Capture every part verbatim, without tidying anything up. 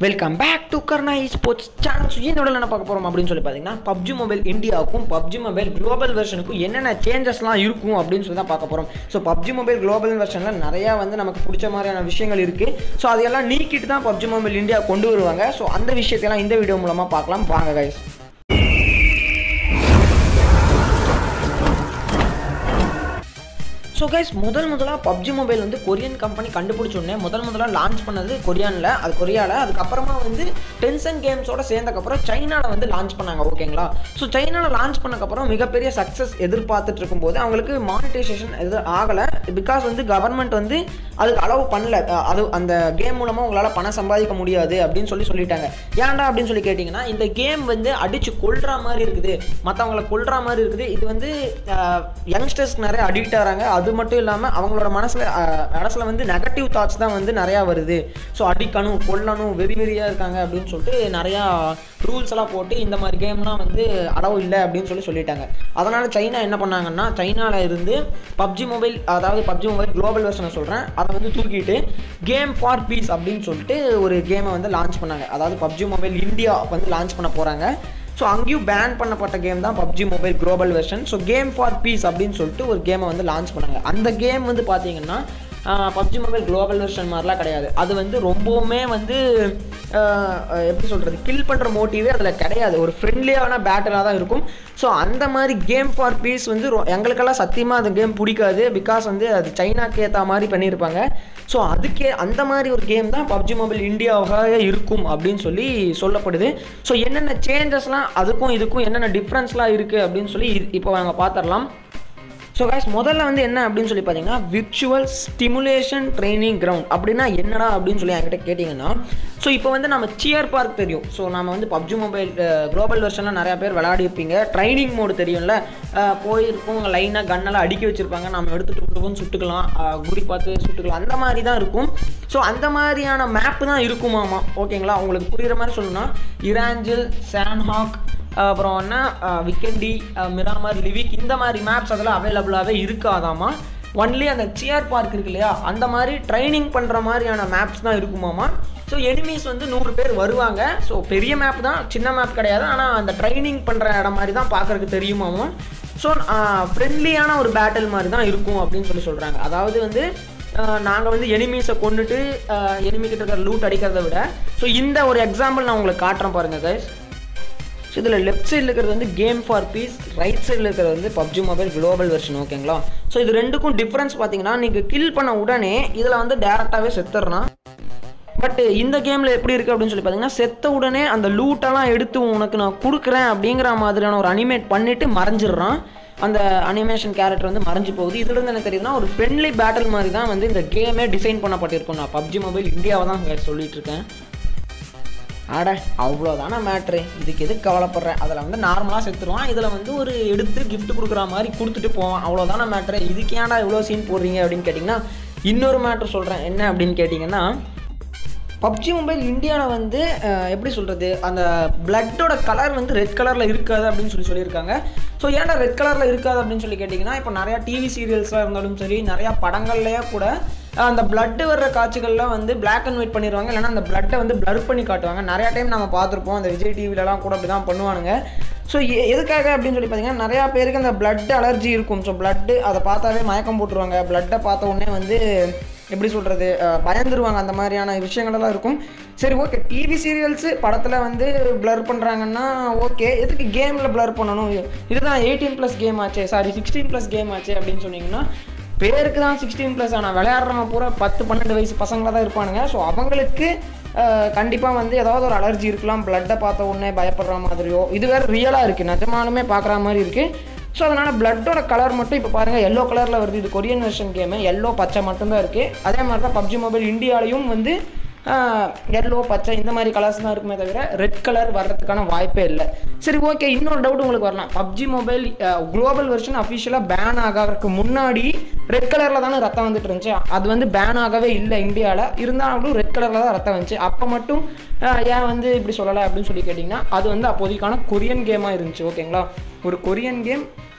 Welcome back to Karna sports channel. என்னோட என்ன பார்க்க போகிறோம் அப்படின்னு சொல்லி பார்த்தீங்கன்னா, பப்ஜி மொபைல் இந்தியாவுக்கும் பப்ஜி மொபைல் குளோபல் வெர்ஷனுக்கும் என்னென்ன சேஞ்சஸ்லாம் இருக்கும் அப்படின்னு சொல்லி தான் பார்க்க போகிறோம். ஸோ பப்ஜி மொபைல் குளோபல் வெர்ஷனில் நிறையா வந்து நமக்கு பிடிச்ச மாதிரியான விஷயங்கள் இருக்குது. ஸோ அதையெல்லாம் நீக்கிட்டு தான் பப்ஜி மொபைல் இந்தியா கொண்டு வருவாங்க. ஸோ அந்த விஷயத்தையெல்லாம் இந்த வீடியோ மூலமாக பார்க்கலாம். வாங்க கைஸ். ஸோ கைஸ், முதல் முதலாக பப்ஜி மொபைல் வந்து கொரியன் கம்பெனி கண்டுபிடிச்சோடனே முதல் முதலாக லான்ச் பண்ணது கொரியானில், அது கொரியாவில். அதுக்கப்புறமா வந்து டென்சன் கேம்ஸோட சேர்ந்தக்கப்புறம் சைனாவில் வந்து லான்ச் பண்ணாங்க. ஓகேங்களா? ஸோ சைனாவில் லான்ச் பண்ணக்கப்புறம் மிகப்பெரிய சக்ஸஸ் எதிர்பார்த்துட்டு இருக்கும்போது அவங்களுக்கு மானிட்டைசேஷன் எது ஆகலை. பிகாஸ் வந்து கவர்மெண்ட் வந்து அதுக்கு அலோவ் பண்ணல. அது அந்த கேம் மூலமாக உங்களால் பணம் சம்பாதிக்க முடியாது அப்படின்னு சொல்லி சொல்லிட்டாங்க. ஏன்டா அப்படின்னு சொல்லி கேட்டிங்கன்னா, இந்த கேம் வந்து அடித்து கொள்கிற மாதிரி இருக்குது, மற்றவங்களை கொள்கிற மாதிரி இருக்குது. இது வந்து யங்ஸ்டர்ஸ்க்கு நிறைய அடிக்ட் ஆகிறாங்க. அது மட்டும் இல்லாமல் அவங்களோட மனசில் மனசில் வந்து நெகட்டிவ் தாட்ஸ் தான் வந்து நிறையா வருது. ஸோ அடிக்கணும், கொல்லணும், வெறி வெறியாக இருக்காங்க அப்படின்னு சொல்லிட்டு நிறையா ரூல்ஸ் எல்லாம் போட்டு இந்த மாதிரி கேம்லாம் வந்து அலோவ் இல்லை அப்படின்னு சொல்லி சொல்லிட்டாங்க. அதனால் சைனா என்ன பண்ணாங்கன்னா, சைனாவில் இருந்து பப்ஜி மொபைல், அதாவது பப்ஜி மொபைல் குளோபல் வெர்ஷனை சொல்கிறேன், அதை வந்து தூக்கிட்டு கேம் ஃபார் பீஸ் அப்படின்னு சொல்லிட்டு ஒரு கேமை வந்து லான்ச் பண்ணாங்க. அதாவது பப்ஜி மொபைல் இந்தியா வந்து லான்ச் பண்ண போகிறாங்க. ஸோ அங்கேயும் பேன் பண்ணப்பட்ட கேம் தான் PUBG mobile global version. So Game for Peace அப்படின்னு சொல்லிட்டு ஒரு கேமை வந்து லான்ச் பண்ணாங்க. அந்த கேம் வந்து பார்த்தீங்கன்னா பப்ஜி மொபைல் குளோபல் வெர்ஷன் மாதிரிலாம் கிடையாது. அது வந்து ரொம்பவுமே வந்து எப்படி சொல்கிறது, கில் பண்ணுற மோட்டிவே அதில் கிடையாது. ஒரு ஃப்ரெண்ட்லியான பேட்டிலாக தான் இருக்கும். ஸோ அந்த மாதிரி கேம் ஃபார் பீஸ் வந்து எங்களுக்கெல்லாம் சத்தியமாக அந்த கேம் பிடிக்காது. பிகாஸ் வந்து அது சைனாக்கு ஏற்ற மாதிரி பண்ணியிருப்பாங்க. ஸோ அதுக்கே அந்த மாதிரி ஒரு கேம் தான் பப்ஜி மொபைல் இந்தியாவாக இருக்கும் அப்படின்னு சொல்லி சொல்லப்படுது. ஸோ என்னென்ன சேஞ்சஸ்லாம் அதுக்கும் இதுக்கும் என்னென்ன டிஃப்ரென்ஸ்லாம் இருக்குது அப்படின்னு சொல்லி இப்போ நாங்கள் பார்த்துடலாம். ஸோ கைஸ், முதல்ல வந்து என்ன அப்படின்னு சொல்லி பார்த்தீங்கன்னா, விர்ச்சுவல் ஸ்டிமுலேஷன் ட்ரைனிங் கிரவுண்ட் அப்படின்னா என்னடா அப்படின்னு சொல்லி என்கிட்ட கேட்டிங்கன்னா, ஸோ இப்போ வந்து நம்ம சியர் பார்க் தெரியும். ஸோ நம்ம வந்து பப்ஜி மொபைல் குளோபல் வெர்ஷனில் நிறையா பேர் விளையாடிருப்பீங்க. ட்ரைனிங் மோடு தெரியும்ல, போயிருக்கும் லைனாக கன்னெல்லாம் அடுக்கி வச்சுருப்பாங்க, நம்ம எடுத்துகிட்டு சுட்டுக்கலாம், குடி பார்த்து சுட்டுக்கலாம், அந்த மாதிரி தான் இருக்கும். ஸோ அந்த மாதிரியான மேப்பு தான் இருக்குமாமா. ஓகேங்களா? உங்களுக்கு புரிகிற மாதிரி சொல்லணும்னா, இராஞ்சல், சான்ஹாக், அப்புறம் என்ன விக்கெண்டி, மிராமர், லிவிக், இந்த மாதிரி மேப்ஸ் அதெல்லாம் அவைலபிளாகவே இருக்காதாமா. ஒன்லி அந்த சியர் பார்க் இருக்கு இல்லையா, அந்த மாதிரி ட்ரைனிங் பண்ணுற மாதிரியான மேப்ஸ் தான் இருக்குமாமா. ஸோ எனிமீஸ் வந்து நூறு பேர் வருவாங்க. ஸோ பெரிய மேப் தான், சின்ன மேப் கிடையாது. ஆனால் அந்த ட்ரைனிங் பண்ணுற இடம் மாதிரி தான் பார்க்குறதுக்கு தெரியுமாமா. ஸோ ஃப்ரெண்ட்லியான ஒரு பேட்டில் மாதிரி தான் இருக்கும் அப்படின்னு சொல்லி சொல்கிறாங்க. அதாவது வந்து நாங்கள் வந்து எனிமீஸை கொண்டுட்டு எனிமிக்கிட்ட இருக்கிற லூட் அடிக்கிறத விட, ஸோ இந்த ஒரு எக்ஸாம்பிள் நான் உங்களுக்கு காட்டுறேன் பாருங்கள் கைஸ். ஸோ இதில் லெஃப்ட் சைடில் இருக்கிறது வந்து கேம் ஃபார் பீஸ், ரைட் சைடில் இருக்கிறது வந்து பப்ஜி மொபைல் குளோபல் வெர்ஷன். ஓகேங்களா? ஸோ இது ரெண்டுக்கும் டிஃப்ரென்ஸ் பார்த்தீங்கன்னா, நீங்கள் கில் பண்ண உடனே இதில் வந்து டேரெக்டாகவே செத்துறனா. பட் இந்த கேமில் எப்படி இருக்குது அப்படின்னு சொல்லி பார்த்தீங்கன்னா, செத்த உடனே அந்த லூட்டெல்லாம் எடுத்து உனக்கு நான் கொடுக்குறேன் அப்படிங்கிற மாதிரியான ஒரு அனிமேட் பண்ணிவிட்டு மறைஞ்சிடுறான். அந்த அனிமேஷன் கேரக்டர் வந்து மறைஞ்சு போகுது. இதுலேருந்து என்ன தெரியுதுன்னா, ஒரு ஃப்ரெண்ட்லி பேட்டில் மாதிரி தான் வந்து இந்த கேமே டிசைன் பண்ணப்பட்டிருக்கும். நான் பப்ஜி மொபைல் இந்தியாவை தான் சொல்லிட்டு இருக்கேன். ஆட அவ்வளோதானே மேட்ரு, இதுக்கு எதுக்கு கவலைப்படுறேன். அதில் வந்து நார்மலாக செத்துருவான், இதில் வந்து ஒரு எடுத்து கிஃப்ட் கொடுக்குற மாதிரி கொடுத்துட்டு போவான், அவ்வளோதானே மேட்ரு. இதுக்கு ஏன்டா இவ்வளோ சீன் போடுறீங்க அப்படின்னு கேட்டிங்கன்னா, இன்னொரு மேட்ரு சொல்கிறேன். என்ன அப்படின்னு கேட்டிங்கன்னா, பப்ஜி மொபைல் இந்தியாவில் வந்து எப்படி சொல்கிறது, அந்த பிளட்டோட கலர் வந்து ரெட் கலரில் இருக்காது அப்படின்னு சொல்லி சொல்லியிருக்காங்க. ஸோ ஏன்டா ரெட் கலரில் இருக்காது அப்படின்னு சொல்லி கேட்டிங்கன்னா, இப்போ நிறையா டிவி சீரியல்ஸாக இருந்தாலும் சரி, நிறையா படங்கள்லேயே கூட அந்த பிளட்டு வர்ற காட்சிகள்லாம் வந்து பிளாக் அண்ட் ஒயிட் பண்ணிடுவாங்க, இல்லைனா அந்த பிளட்டை வந்து பிளர் பண்ணி காட்டுவாங்க. நிறையா டைம் நம்ம பார்த்துருப்போம், அந்த விஜய் டிவிலலாம் கூட அப்படி தான் பண்ணுவானுங்க. ஸோ எதுக்காக அப்படின்னு சொல்லி பார்த்தீங்கன்னா, நிறையா பேருக்கு அந்த பிளட் அலர்ஜி இருக்கும். ஸோ பிளட்டு அதை பார்த்தாவே மயக்கம் போட்டுருவாங்க. பிளட்டை பார்த்த உடனே வந்து எப்படி சொல்கிறது, பயந்துருவாங்க. அந்த மாதிரியான விஷயங்களெல்லாம் இருக்கும். சரி, ஓகே, டிவி சீரியல்ஸு படத்தில் வந்து பிளர் பண்ணுறாங்கன்னா ஓகே, எதுக்கு கேமில் பிளர் பண்ணணும்? இதுதான் எயிட்டீன் ப்ளஸ் கேம் ஆச்சு, சாரி சிக்ஸ்டீன் ப்ளஸ் கேம் ஆச்சு அப்படின்னு சொன்னீங்கன்னா, பேருக்கு தான் சிக்ஸ்டீன் ப்ளஸ், ஆனால் விளையாடுறவங்க பூரா பத்து பன்னெண்டு வயசு பசங்களாக தான் இருப்பானுங்க. ஸோ அவங்களுக்கு கண்டிப்பாக வந்து ஏதாவது ஒரு அலர்ஜி இருக்கலாம், பிளட்டை பார்த்த உடனே பயப்படுற மாதிரியோ. இது வேறு ரியலாக இருக்குது, நிஜமானுமே பார்க்குற மாதிரி இருக்குது. ஸோ அதனால் பிளட்டோட கலர் மட்டும் இப்போ பாருங்கள் எல்லோ கலரில் வருது. இது கொரியன் வெர்ஷன் கேமு, எல்லோ பச்சை மட்டும்தான் இருக்குது. அதே மாதிரி தான் பப்ஜி மொபைல் இந்தியாலையும் வந்து எல்லோ பச்சை இந்த மாதிரி கலர்ஸ் தான் இருக்குமே தவிர ரெட் கலர் வர்றதுக்கான வாய்ப்பே இல்லை. சரி, ஓகே, இன்னொரு டவுட் உங்களுக்கு வரலாம். பப்ஜி மொபைல் குளோபல் வெர்ஷன் அஃபிஷியலாக பேன் ஆகிறதுக்கு முன்னாடி ரெட் கலரில் தானே ரத்தம் வந்துட்டு இருந்துச்சு. அது வந்து பேன் ஆகவே இல்லை இந்தியாவில், இருந்தாலும் ரெட் கலரில் தான் ரத்தம் வந்துச்சு. அப்போ மட்டும் ஏன் வந்து இப்படி சொல்லலை அப்படின்னு சொல்லி கேட்டிங்கன்னா, அது வந்து அப்போதைக்கான கொரியன் கேமாக இருந்துச்சு. ஓகேங்களா? ஒரு கொரியன் கேம்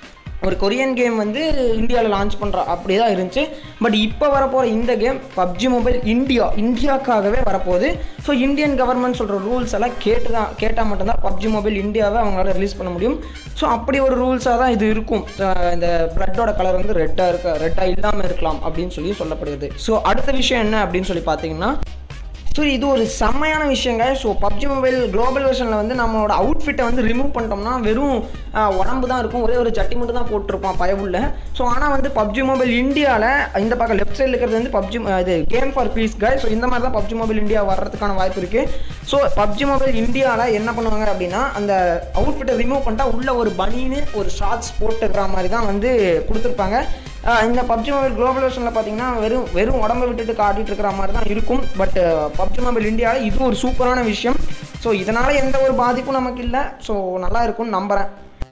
ஒரு கொரியன் கேம் வந்து இந்தியாவில் லான்ச் பண்ணுறா அப்படி தான் இருந்துச்சு. பட் இப்போ வரப்போகிற இந்த கேம் பப்ஜி மொபைல் இந்தியா இந்தியாவுக்காகவே வரப்போகுது. ஸோ இந்தியன் கவர்மெண்ட் சொல்கிற ரூல்ஸ் எல்லாம் கேட்டு தான் கேட்டால் மட்டும்தான் பப்ஜி மொபைல் இந்தியாவை அவங்களால ரிலீஸ் பண்ண முடியும். ஸோ அப்படி ஒரு ரூல்ஸாக தான் இது இருக்கும். இந்த பிளட்டோட கலர் வந்து ரெட்டாக இருக்க ரெட்டாக இல்லாமல் இருக்கலாம் அப்படின்னு சொல்லி சொல்லப்படுது. ஸோ அடுத்த விஷயம் என்ன அப்படின்னு சொல்லி பார்த்தீங்கன்னா, ஸோ இது ஒரு செம்மையான விஷயங்க. ஸோ பப்ஜி மொபைல் குளோபல் வெர்ஷனில் வந்து நம்மளோட அவுட்ஃபிட்டை வந்து ரிமூவ் பண்ணிட்டோம்னா வெறும் உடம்பு தான் இருக்கும், ஒரே ஒரு ஜட்டி மட்டும் தான் போட்டிருப்பான் பயவுள்ள. ஸோ ஆனால் வந்து பப்ஜி மொபைல் இந்தியாவில் இந்த பக்கம் லெஃப்ட் சைடில் இருக்கிறது வந்து பப்ஜி இது game for peace guys. So இந்த மாதிரி தான் பப்ஜி மொபைல் இந்தியா வர்றதுக்கான வாய்ப்பு இருக்குது. ஸோ பப்ஜி மொபைல் இந்தியாவில் என்ன பண்ணுவாங்க அப்படின்னா, அந்த அவுட்ஃபிட்டை ரிமூவ் பண்ணிட்டா உள்ள ஒரு பனின்னு ஒரு ஷார்ட்ஸ் போட்டுக்கிற மாதிரி தான் வந்து கொடுத்துருப்பாங்க. இந்த பப்ஜி மொபைல் குளோபல் வெர்ஷனில் பார்த்தீங்கன்னா வெறும் வெறும் உடம்பை விட்டுட்டு காட்டிகிட்டு இருக்கிற மாதிரி தான் இருக்கும். பட் பப்ஜி மொபைல் இந்தியாவில் இது ஒரு சூப்பரான விஷயம். ஸோ இதனால் எந்த ஒரு பாதிப்பும் நமக்கு இல்லை. ஸோ நல்லா இருக்கும்னு நம்புகிறேன்.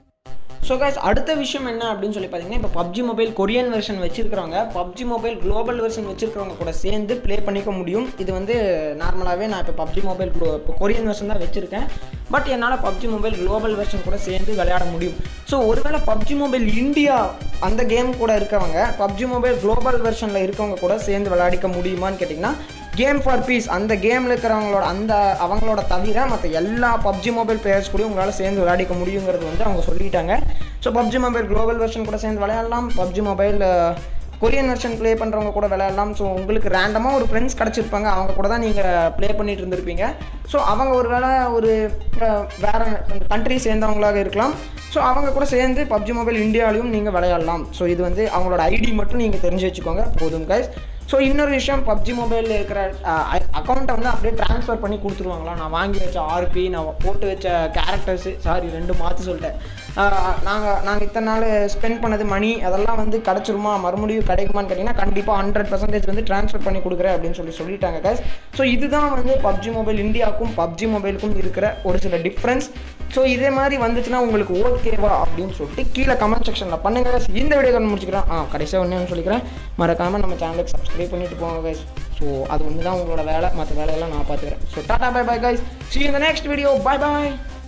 ஸோ கைஸ் அடுத்த விஷயம் என்ன அப்படின்னு சொல்லி பார்த்தீங்கன்னா, இப்போ பப்ஜி மொபைல் கொரியன் வெர்ஷன் வச்சிருக்கிறவங்க பப்ஜி மொபைல் குளோபல் வெர்ஷன் வச்சிருக்கிறவங்க கூட சேர்ந்து ப்ளே பண்ணிக்க முடியும். இது வந்து நார்மலாகவே நான் இப்போ பப்ஜி மொபைல் இப்போ கொரியன் வெர்ஷன் தான் வச்சுருக்கேன். பட் என்னால் பப்ஜி மொபைல் குளோபல் வெர்ஷன் கூட சேர்ந்து விளையாட முடியும். ஸோ ஒருவேளை பப்ஜி மொபைல் இந்தியா அந்த கேம் கூட இருக்கவங்க பப்ஜி மொபைல் குளோபல் வெர்ஷனில் இருக்கவங்க கூட சேர்ந்து விளையாடிக்க முடியுமான்னு கேட்டிங்கன்னா, கேம் ஃபார் பீஸ் அந்த கேமில் இருக்கிறவங்களோட அந்த அவங்களோட தவிர மற்ற எல்லா பப்ஜி மொபைல் பிளேயர்ஸ் கூட உங்களால் சேர்ந்து விளையாடிக்க முடியுங்கிறது வந்து அவங்க சொல்லிட்டாங்க. So PUBG mobile global version கூட சேர்ந்து விளையாடலாம், PUBG mobile Korean version play பண்ணுறவங்க கூட விளையாடலாம். ஸோ உங்களுக்கு ரேண்டமாக ஒரு ஃப்ரெண்ட்ஸ் கிடச்சிருப்பாங்க, அவங்க கூட தான் நீங்கள் ப்ளே பண்ணிட்டு இருந்திருப்பீங்க. ஸோ அவங்க ஒரு வேளை ஒரு வேறு கண்ட்ரி சேர்ந்தவங்களாக இருக்கலாம். ஸோ அவங்க கூட சேர்ந்து பப்ஜி மொபைல் இந்தியாவிலையும் நீங்கள் விளையாடலாம். ஸோ இது வந்து அவங்களோட ஐடி மட்டும் நீங்கள் தெரிஞ்சு வச்சுக்கோங்க போதும் கைஸ். ஸோ இன்னொரு விஷயம், பப்ஜி மொபைலில் இருக்கிற அக்கௌண்ட்டை வந்து அப்படியே ட்ரான்ஸ்ஃபர் பண்ணி கொடுத்துருவாங்களா. நான் வாங்கி வச்ச ஆர்பி, நான் போட்டு வச்ச கேரக்டர்ஸு, சாரி ரெண்டு மாற்றி சொல்லிட்டேன், நாங்கள் நாங்கள் இத்தனை நாள் ஸ்பெண்ட் பண்ணது மணி அதெல்லாம் வந்து கிடச்சிருமா மறுபடியும் கிடைக்குமான்னு கேட்டிங்கன்னா, கண்டிப்பாக ஹண்ட்ரட் பர்சன்டேஜ் வந்து ட்ரான்ஸ்ஃபர் பண்ணி கொடுக்குறேன் அப்படின்னு சொல்லி சொல்லிட்டாங்க கைஸ். ஸோ இதுதான் வந்து பப்ஜி மொபைல் இந்தியாவுக்கும் பப்ஜி மொபைலுக்கும் இருக்கிற ஒரு சில டிஃப்ரென்ஸ். ஸோ இதே மாதிரி வந்துச்சுன்னா உங்களுக்கு ஓகேவா அப்படின்னு சொல்லிட்டு கீழே கமெண்ட் செக்ஷனில் பண்ணுங்கள். இந்த வீடியோ தான் முடிச்சுக்கிறேன். ஆ கடைசியாக ஒன்று சொல்லிக்கிறேன், மறக்காமல் நம்ம சேனலுக்கு சப்ஸ்கிரைப் பண்ணிட்டு போங்க கைஸ். ஸோ அது ஒன்று தான் உங்களோட வேலை, மற்ற வேலையெல்லாம் நான் பார்த்துக்கிறேன். So tata bye bye guys, see you in the next video, bye bye.